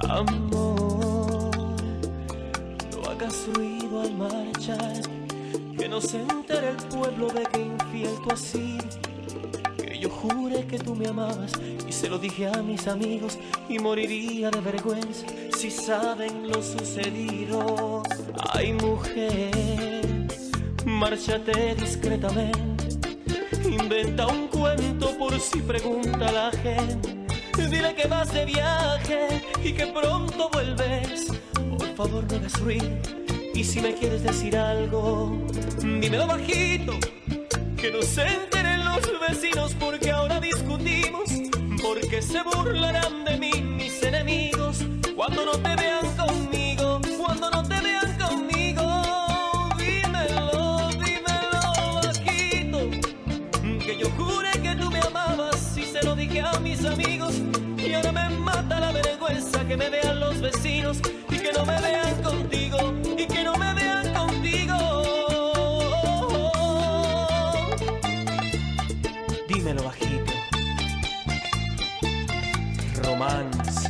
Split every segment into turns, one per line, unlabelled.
Amor, no hagas ruido al marchar, que no se entere el pueblo de que infiel tú has sido. Que yo juré que tú me amabas y se lo dije a mis amigos, y moriría de vergüenza si saben lo sucedido. Ay, mujer, márchate discretamente, inventa un cuento por si pregunta la gente. Dile que vas de viaje y que pronto vuelves. Por favor, no hagas ruido, y si me quieres decir algo, dímelo bajito, que no se enteren los vecinos, porque ahora discutimos, porque se burlarán de mí mis enemigos cuando no te vean conmigo, cuando no te vean conmigo. Dímelo, dímelo bajito, que yo juré que tú me amabas y se lo dije a mis amigos, y ahora me mata la vergüenza que me vean los vecinos y que no me vean contigo, y que no me vean contigo. Dímelo bajito. Romance.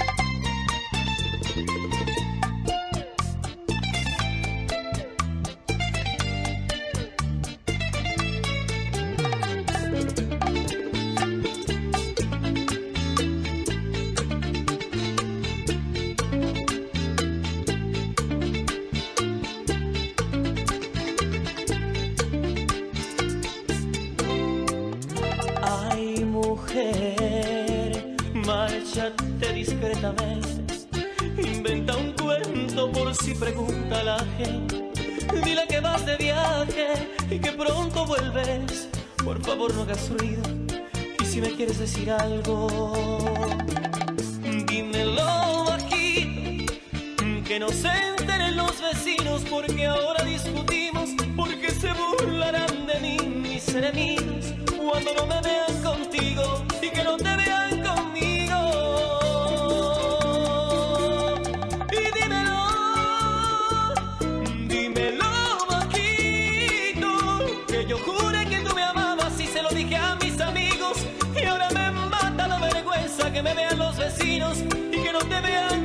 Ay, mujer, márchate discretamente, inventa un cuento por si pregunta la gente. Dile que vas de viaje y que pronto vuelves. Por favor, no hagas ruido, y si me quieres decir algo, dímelo bajito, que no se enteren los vecinos, porque ahora discutimos, porque se burlarán de mí mis enemigos cuando no me vean contigo y que no te vean conmigo. Y dímelo, dímelo bajito, que yo juré que tú me amabas y se lo dije a mis amigos, y ahora me mata la vergüenza que me vean los vecinos y que no te vean